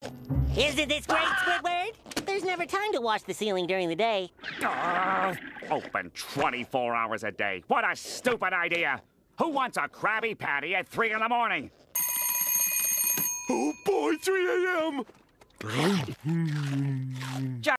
Isn't this great, Squidward? There's never time to wash the ceiling during the day. Open 24 hours a day. What a stupid idea. Who wants a Krabby Patty at 3 in the morning? Oh boy, 3 a.m.